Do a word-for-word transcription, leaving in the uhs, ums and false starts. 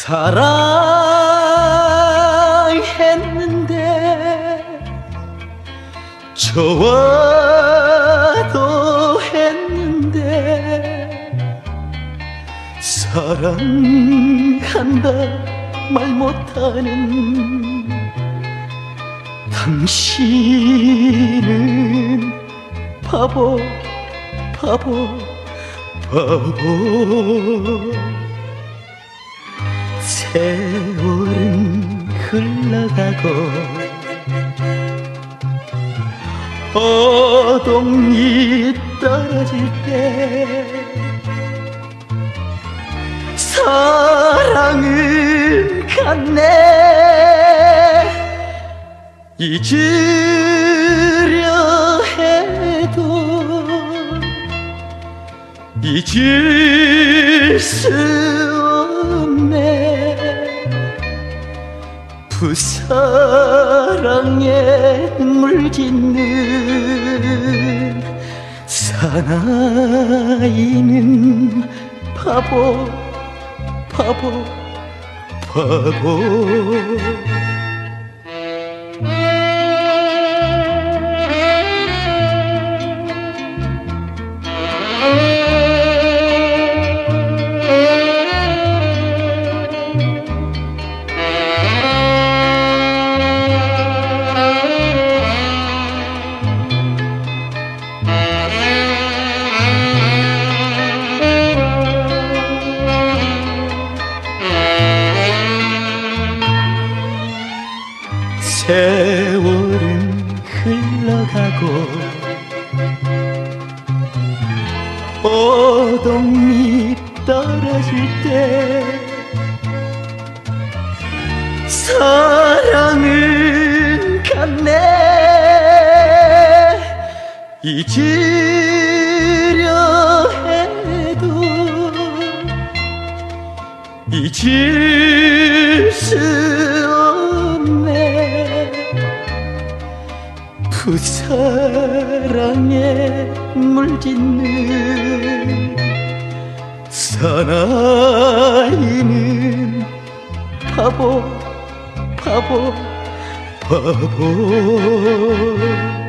사랑했는데 좋아도 했는데 사랑한다 말 못하는 당신은 바보 바보 바보. 세월은 흘러가고 어동이 떨어질 때 사랑은 갔네. 잊으려 해도 잊을 수 없네. 부사랑에 물짓는 사나이는 바보 바보 바보. 세월은 흘러가고 어동잎 떨어질 때 사랑은 갔네. 잊으려 해도 잊을 수 없네. 부사랑에 물짓는 사나이는 바보 바보 바보.